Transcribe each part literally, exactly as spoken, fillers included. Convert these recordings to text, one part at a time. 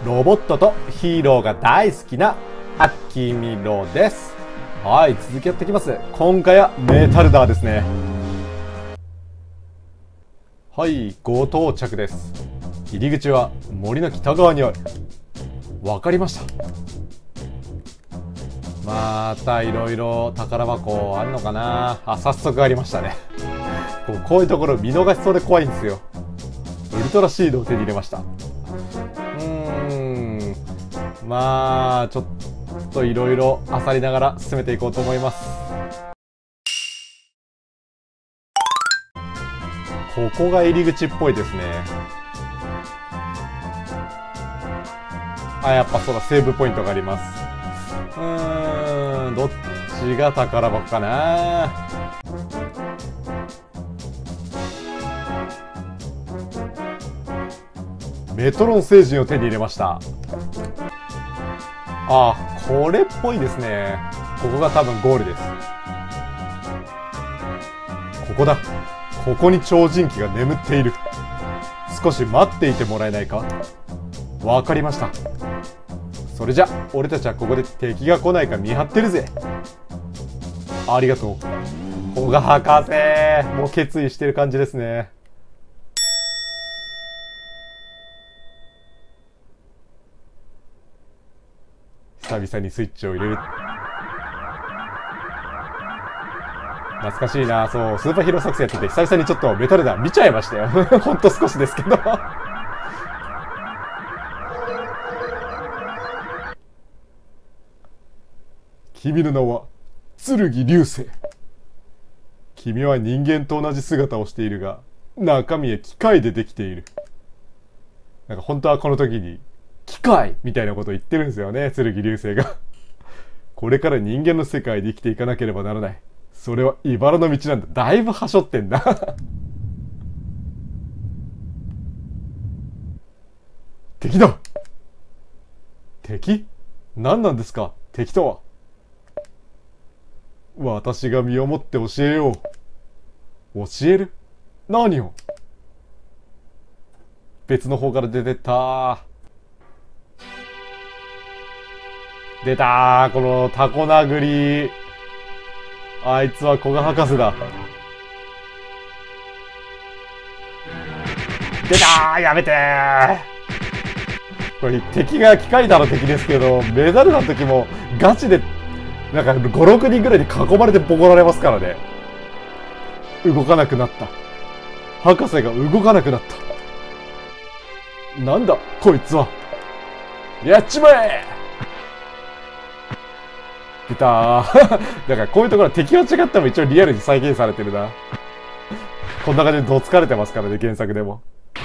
ロボットとヒーローが大好きなアッキーミロです。はい、続きやっていきます。今回はメタルダーですね。はい、ご到着です。入り口は森の北側にある。わかりました。またいろいろ宝箱あるのかなあ。早速ありましたね。こうこういうところ見逃しそうで怖いんですよ。ウルトラシードを手に入れました。うーん、まあちょっといろいろ漁りながら進めていこうと思います。ここが入り口っぽいですね。あ、やっぱそうだ、セーブポイントがあります。うーん、どっちが宝箱かな。メトロン星人を手に入れました。あ、これっぽいですね。ここが多分ゴールです。ここだ。ここに超人機が眠っている。少し待っていてもらえないか。わかりました。それじゃ俺たちはここで敵が来ないか見張ってるぜ。ありがとう。古賀博士、もう決意してる感じですね。久々にスイッチを入れる。懐かしいな。そう、スーパーヒーロー作戦やってて久々にちょっとメタルダー見ちゃいましたよ。ほんと少しですけど。君の名は剣流星。君は人間と同じ姿をしているが中身は機械でできている。なんか本当はこの時に機械みたいなことを言ってるんですよね、剣流星が。これから人間の世界で生きていかなければならない。それは茨の道なんだ。だいぶはしょってんだ。敵だ。敵？何なんですか敵とは。私が身をもって教えよう。教える？何を？別の方から出てった出たー、このタコ殴り。あいつは古賀博士だ。出たー、やめてー。これ敵が機械だの敵ですけど、メダルの時もガチでなんかご、ろくにんぐらいに囲まれてボコられますからね。動かなくなった。博士が動かなくなった。なんだこいつは。やっちまえ。出たー。だからこういうところは敵が違っても一応リアルに再現されてるな。こんな感じでどつかれてますからね、原作でも。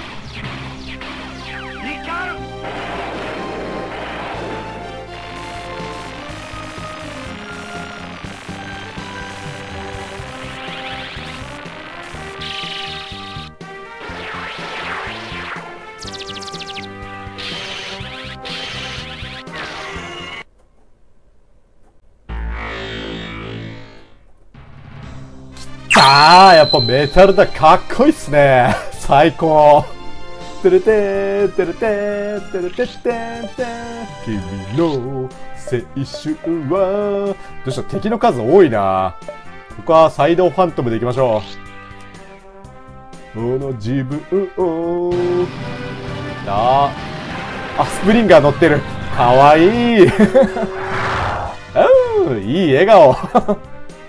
ああ、やっぱメタルだ、かっこいいっすね。最高。てるてー、てるてー、てるてってーてー。君の青春は。どうした、敵の数多いな。ここはサイドファントムでいきましょう。この自分を。ああ、スプリンガー乗ってる。かわいい。うん、いい笑顔。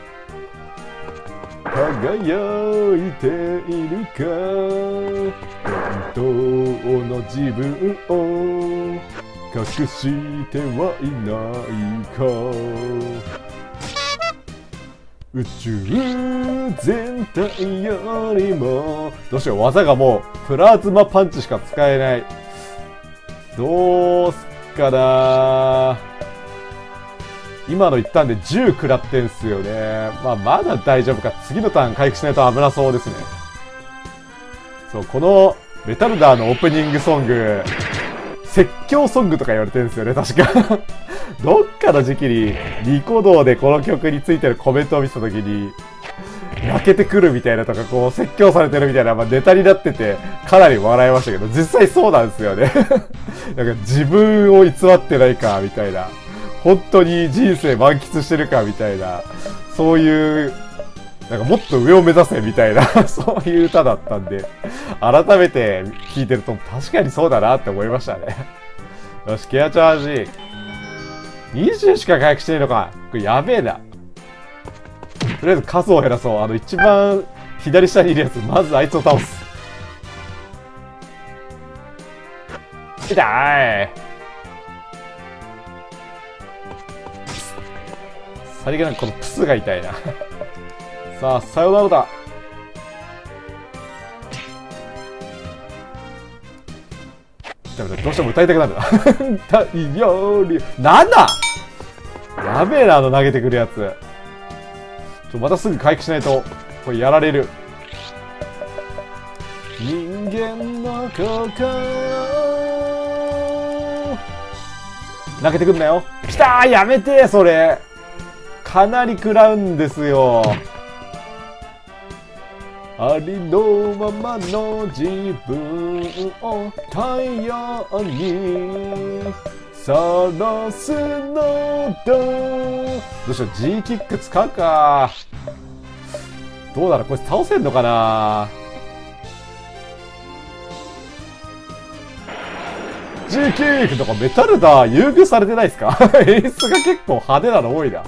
輝いているか本当の自分を隠してはいないか。宇宙全体よりも。どうしよう、技がもうプラズマパンチしか使えない。どうすっかな。今の一旦でじゅう食らってんすよね。まあまだ大丈夫か。次のターン回復しないと危なそうですね。そう、このメタルダーのオープニングソング説教ソングとか言われてるんですよね、確か。どっかの時期にニコ動でこの曲についてるコメントを見せた時に泣けてくるみたいなとか、こう説教されてるみたいな、まあ、ネタになってて、かなり笑いましたけど、実際そうなんですよね。なんか自分を偽ってないか、みたいな。本当に人生満喫してるか、みたいな。そういう、なんかもっと上を目指せ、みたいな、そういう歌だったんで、改めて聞いてると、確かにそうだなって思いましたね。よし、ケアチャージ。にじゅうしか回復してないのか。これやべえな。とりあえず数を減らそう。あの、一番左下にいるやつ、まずあいつを倒す。痛い。さりげなくこのプスが痛いな。さあ、さよならだ。ダメだ、どうしても歌いたくなるな。太陽に、なんだやべえな、あの投げてくるやつ。ちょ、またすぐ回復しないと、これやられる。人間の心。投げてくんなよ。きたー、やめてそれ。かなり食らうんですよ。ありのままの自分を太陽にさらすのだ。どうしよう、G キック使うか。どうだろう、こいつ倒せんのかな。 G キックとかメタルダー優遇されてないですか。演出が結構派手なの多いな。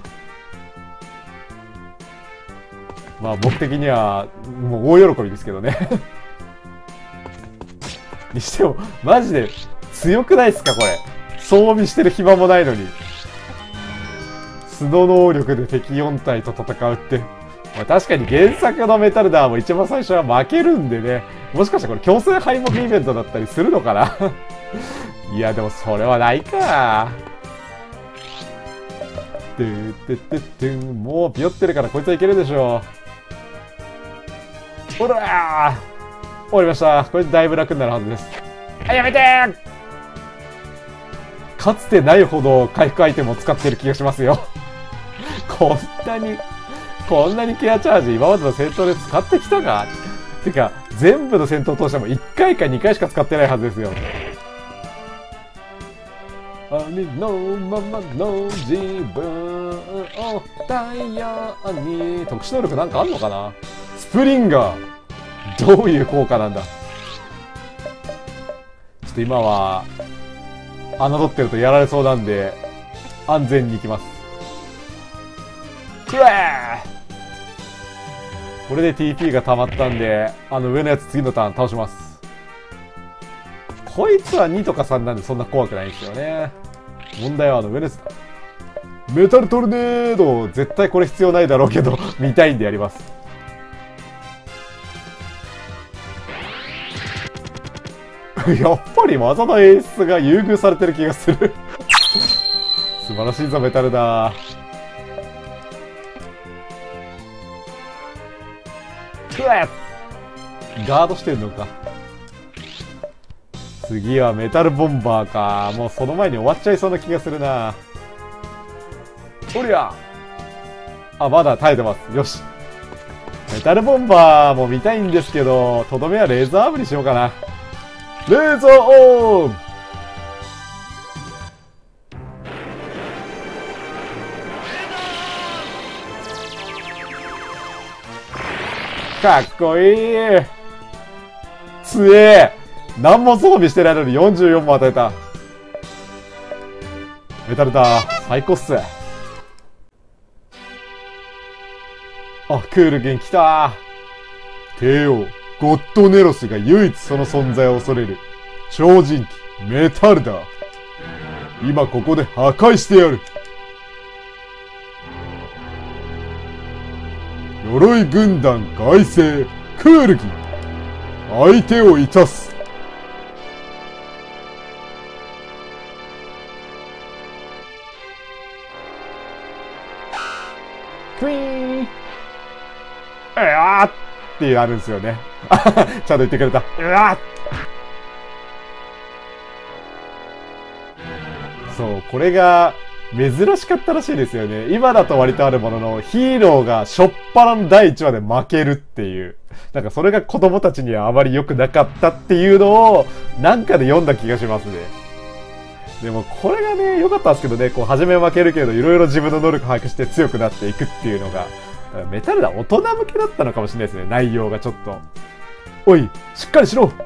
まあ僕的にはもう大喜びですけどね。にしてもマジで強くないですかこれ。装備してる暇もないのに素の能力で敵よん体と戦うって、まあ、確かに原作のメタルダーも一番最初は負けるんでね、もしかしてこれ強制敗北イベントだったりするのかな。いやでもそれはないか。てってってってん、もうピヨってるからこいつはいけるでしょう。ほらー終わりました。これでだいぶ楽になるはずです。あ、やめてー。かつてないほど回復アイテムを使ってる気がしますよ。こんなにこんなにケアチャージ今までの戦闘で使ってきたか。てか全部の戦闘通してもいっかいかにかいしか使ってないはずですよ。ありのままの自分を太陽に。特殊能力なんかあんのかな。スプリンガーどういう効果なんだ。ちょっと今は侮ってるとやられそうなんで安全に行きます。くれー。これで ティーピー が溜まったんで、あの上のやつ次のターン倒します。こいつはにとかさんなんでそんな怖くないんですよね。問題はあの上のやつだ。メタルトルネード絶対これ必要ないだろうけど見たいんでやります。やっぱり技の演出が優遇されてる気がする。素晴らしいぞメタルだ。くわっガードしてんのか。次はメタルボンバーか。もうその前に終わっちゃいそうな気がするな。おりゃあ、まだ耐えてます。よし。メタルボンバーも見たいんですけど、とどめはレーザーアームにしようかな。レーザーオン。かっこいい。強え。何も装備してないのによんじゅうよんも与えた。メタルだ。最高っす。あ、クールゲン来た。帝王ゴッドネロスが唯一その存在を恐れる超人機メタルだ。今ここで破壊してやる。鎧軍団外星クールギ相手をいたす。クイーン。うわーってなるんですよね。ちゃんと言ってくれた。うわー。そう、これが珍しかったらしいですよね。今だと割とあるものの、ヒーローがしょっぱなのだいいちわで負けるっていう。なんかそれが子供たちにはあまり良くなかったっていうのを、なんかで読んだ気がしますね。でもこれがね、良かったんですけどね、こう、初め負けるけど、いろいろ自分の能力把握して強くなっていくっていうのが、メタルダ大人向けだったのかもしれないですね、内容がちょっと。おい、しっかりしろ。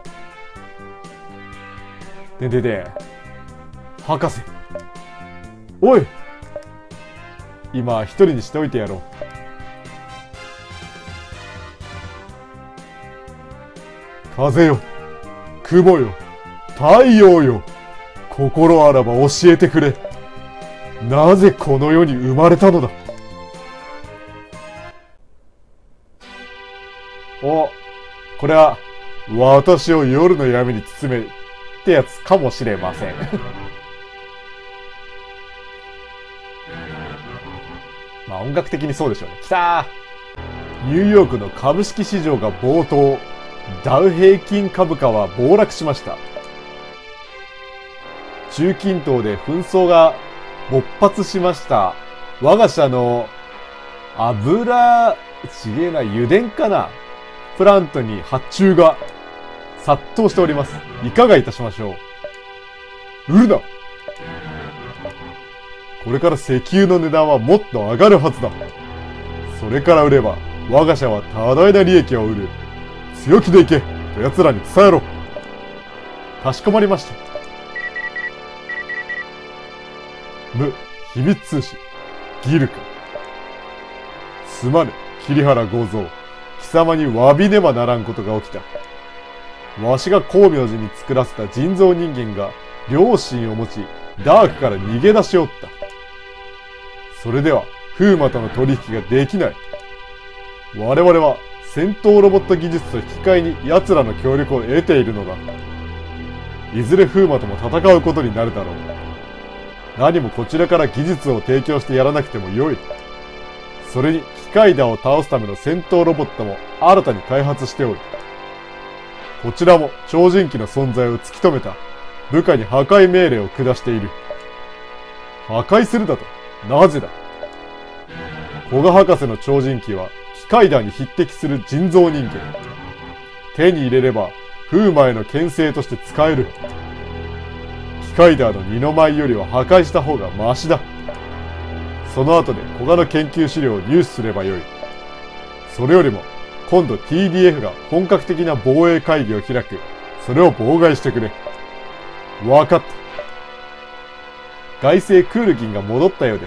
ででで、博士。おい、今一人にしておいてやろう。風よ、雲よ、太陽よ、心あらば教えてくれ。なぜこの世に生まれたのだ。お、これは私を夜の闇に包めってやつかもしれません。まあ音楽的にそうでしょうね。きたー。ニューヨークの株式市場が暴騰。ダウ平均株価は暴落しました。中近東で紛争が勃発しました。我が社の油、ちげえな、油田かなプラントに発注が殺到しております。いかがいたしましょう。売るな。これから石油の値段はもっと上がるはずだ。それから売れば、我が社は多大な利益を売る。強気でいけと奴らに伝えろ。かしこまりました。無、秘密通信、ギルカ。すまぬ、桐原剛蔵。貴様に詫びねばならんことが起きた。わしが光明寺に作らせた人造人間が良心を持ち、ダークから逃げ出しおった。それでは、風魔との取引ができない。我々は戦闘ロボット技術と引き換えに奴らの協力を得ているのだ。いずれ風魔とも戦うことになるだろう。何もこちらから技術を提供してやらなくてもよい。それに機械打を倒すための戦闘ロボットも新たに開発しておる。こちらも超人機の存在を突き止めた部下に破壊命令を下している。破壊するだと？なぜだ？古賀博士の超人機は機械打に匹敵する人造人間。手に入れれば風魔への牽制として使える。機械打の二の舞よりは破壊した方がマシだ。その後で古賀の研究資料を入手すればよい。それよりも今度 ティーディーエフ が本格的な防衛会議を開く。それを妨害してくれ。わかった。外星クールギンが戻ったようです。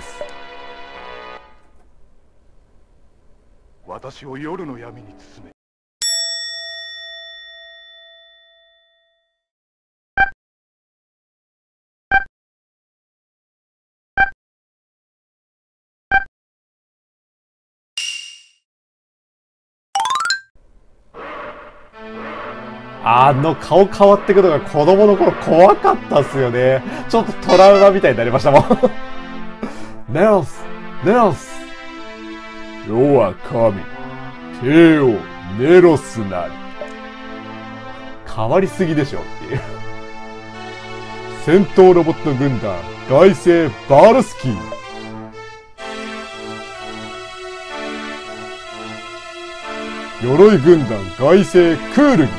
私を夜の闇に包め。 あの顔変わってくのが子供の頃怖かったっすよね。ちょっとトラウマみたいになりましたもん。ネロス、ネロス。世は神、帝王、ネロスなり。変わりすぎでしょっていう。戦闘ロボット軍団、外星バルスキー。鎧軍団、外星クールギン。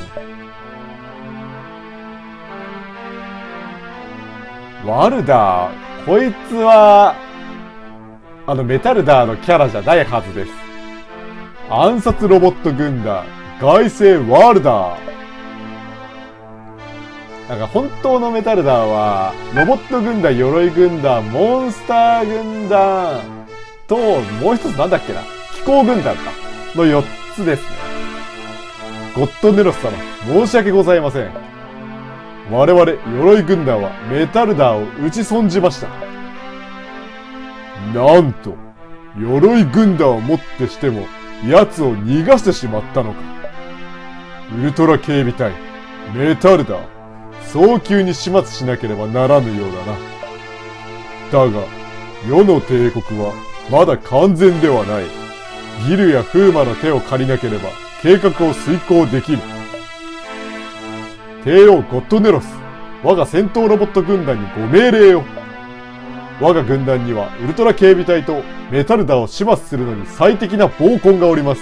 ワルダー、こいつは、あのメタルダーのキャラじゃないはずです。暗殺ロボット軍団、外星ワルダー。なんか本当のメタルダーは、ロボット軍団、鎧軍団、モンスター軍団と、もう一つなんだっけな、気候軍団か。のよっつですね。ゴッドネロス様、申し訳ございません。我々、鎧軍団はメタルダーを撃ち損じました。なんと、鎧軍団をもってしても、奴を逃がしてしまったのか。ウルトラ警備隊、メタルダー、早急に始末しなければならぬようだな。だが、世の帝国はまだ完全ではない。ギルや風魔の手を借りなければ計画を遂行できる。帝王ゴッドネロス、我が戦闘ロボット軍団にご命令を。 我が軍団にはウルトラ警備隊とメタルダーを始末するのに最適な暴君がおります。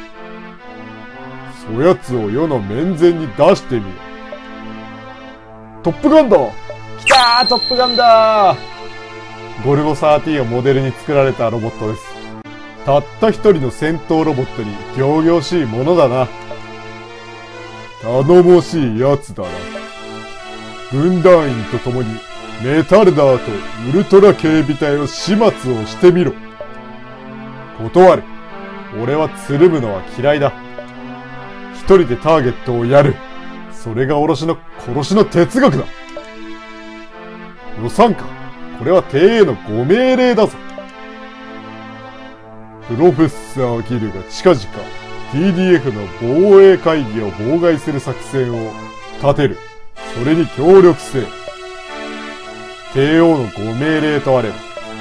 そやつを世の面前に出してみよ。トップガンだ。きたー、トップガンだー。ゴルゴじゅうさんをモデルに作られたロボットです。たった一人の戦闘ロボットに仰々しいものだな。頼もしいやつだな。軍団員と共にメタルダーとウルトラ警備隊を始末をしてみろ。断る。俺はつるむのは嫌いだ。一人でターゲットをやる。それがおろしの殺しの哲学だ。予算か。これは帝へのご命令だぞ。プロフェッサーギルが近々 ティーディーエフ の防衛会議を妨害する作戦を立てる。それに協力せよ。帝王のご命令とあれば。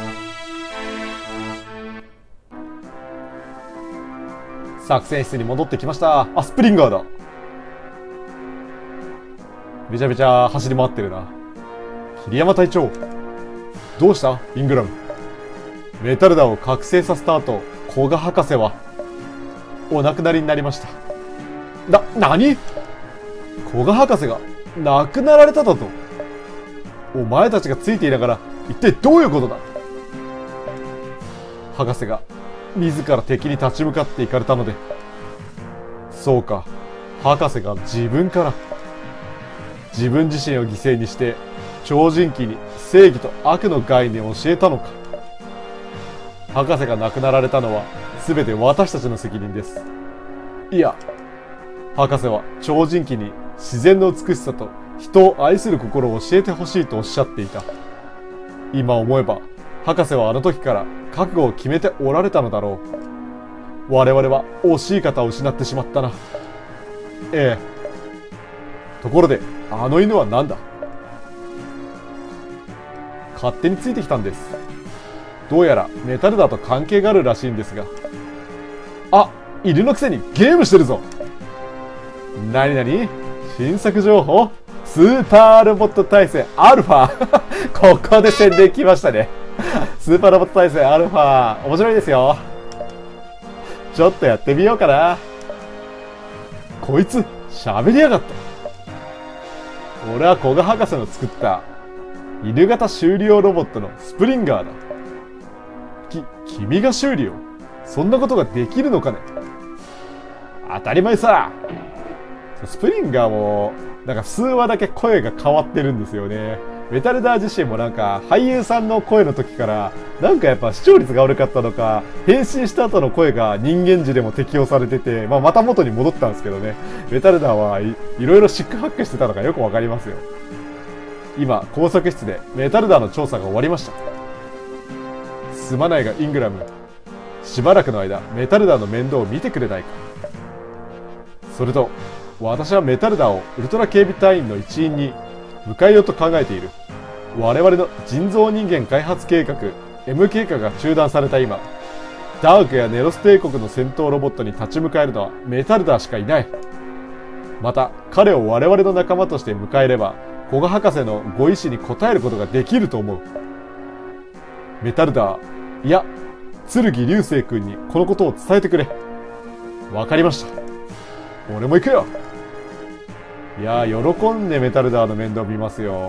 作戦室に戻ってきました。あ、スプリンガーだ。めちゃめちゃ走り回ってるな。桐山隊長。どうしたイングラム。メタルダーを覚醒させた後、古賀博士はお亡くなりになりました。な、なに？古賀博士が亡くなられただと？お前たちがついていながら一体どういうことだ？博士が自ら敵に立ち向かっていかれたので。そうか、博士が自分から自分自身を犠牲にして超人機に正義と悪の概念を教えたのか。博士が亡くなられたのは全て私たちの責任です。いや、博士は超人機に自然の美しさと人を愛する心を教えてほしいとおっしゃっていた。今思えば博士はあの時から覚悟を決めておられたのだろう。我々は惜しい方を失ってしまったな。ええ。ところであの犬は何だ？勝手についてきたんです。どうやらメタルダーと関係があるらしいんですが。あ、犬のくせにゲームしてるぞ。なになに？新作情報？スーパーロボット対戦アルファここで宣伝きましたね。スーパーロボット対戦アルファ面白いですよ。ちょっとやってみようかな。こいつ喋りやがった。俺は古賀博士の作った犬型修理用ロボットのスプリンガーだ。き、君が修理を？そんなことができるのかね？当たり前さ。スプリンガーもなんか数話だけ声が変わってるんですよね。メタルダー自身もなんか俳優さんの声の時からなんかやっぱ視聴率が悪かったのか、変身した後の声が人間時でも適用されてて、まあ、また元に戻ったんですけどね。メタルダーはい、いろいろシックハックしてたのがよくわかりますよ。今工作室でメタルダーの調査が終わりました。すまないがイングラム、しばらくの間メタルダーの面倒を見てくれないか。それと私はメタルダーをウルトラ警備隊員の一員に迎えようと考えている。我々の人造人間開発計画 エム 計画が中断された今、ダークやネロス帝国の戦闘ロボットに立ち向かえるのはメタルダーしかいない。また彼を我々の仲間として迎えれば古賀博士のご意志に応えることができると思う。メタルダー、いや剣流星君にこのことを伝えてくれ。わかりました。俺も行くよ。いやー、喜んでメタルダーの面倒見ますよ。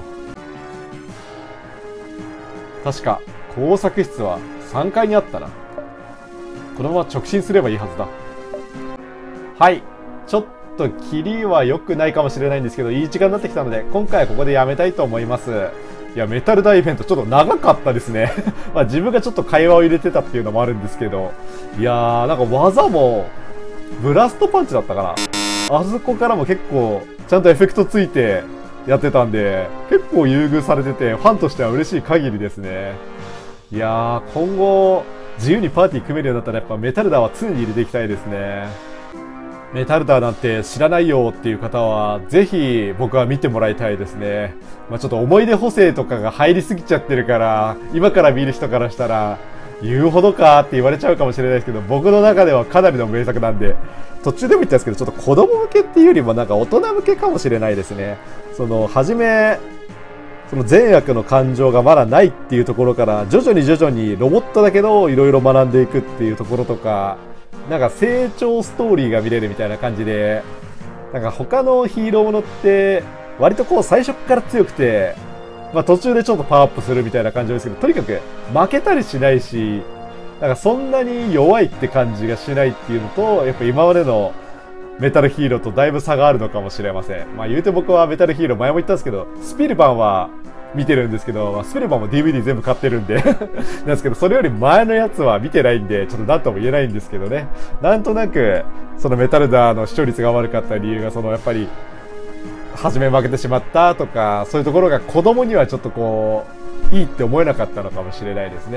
確か工作室はさんがいにあったな。このまま直進すればいいはずだ。はい、ちょっとキリは良くないかもしれないんですけど、いい時間になってきたので今回はここでやめたいと思います。いや、メタルダーイベントちょっと長かったですね。まあ自分がちょっと会話を入れてたっていうのもあるんですけど、いやー、なんか技もブラストパンチだったかな。あそこからも結構ちゃんとエフェクトついてやってたんで、結構優遇されててファンとしては嬉しい限りですね。いやー、今後自由にパーティー組めるようになったらやっぱメタルダーは常に入れていきたいですね。メタルダーなんて知らないよっていう方はぜひ僕は見てもらいたいですね。まあ、ちょっと思い出補正とかが入りすぎちゃってるから今から見る人からしたら言うほどかって言われちゃうかもしれないですけど、僕の中ではかなりの名作なんで、途中でも言ったんですけどちょっと子供向けっていうよりもなんか大人向けかもしれないですね。その初めその善悪の感情がまだないっていうところから徐々に徐々にロボットだけどいろいろ学んでいくっていうところとか、なんか成長ストーリーが見れるみたいな感じで、なんか他のヒーローものって割とこう最初から強くて、まあ途中でちょっとパワーアップするみたいな感じですけど、とにかく負けたりしないし、なんかそんなに弱いって感じがしないっていうのと、やっぱ今までのメタルヒーローとだいぶ差があるのかもしれません。まあ言うて僕はメタルヒーロー前も言ったんですけど、スピルバンは見てるんですけど、まあ、スピルバンも ディーブイディー 全部買ってるんでなんですけど、それより前のやつは見てないんで、ちょっと何とも言えないんですけどね。なんとなく、そのメタルダーの視聴率が悪かった理由が、そのやっぱり、初め負けてしまったとか、そういうところが子供にはちょっとこう、いいって思えなかったのかもしれないですね。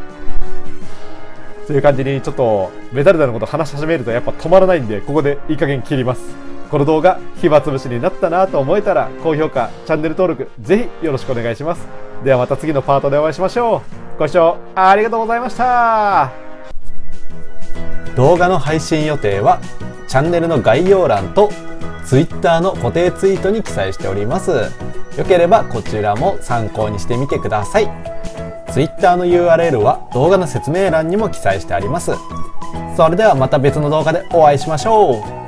という感じにちょっとメタルダーのこと話し始めるとやっぱ止まらないんで、ここでいい加減切ります。この動画暇つぶしになったなと思えたら高評価、チャンネル登録ぜひよろしくお願いします。ではまた次のパートでお会いしましょう。ご視聴ありがとうございました。動画の配信予定はチャンネルの概要欄と Twitter の固定ツイートに記載しております。よければこちらも参考にしてみてください。Twitter の ユーアールエル は動画の説明欄にも記載してあります。それではまた別の動画でお会いしましょう。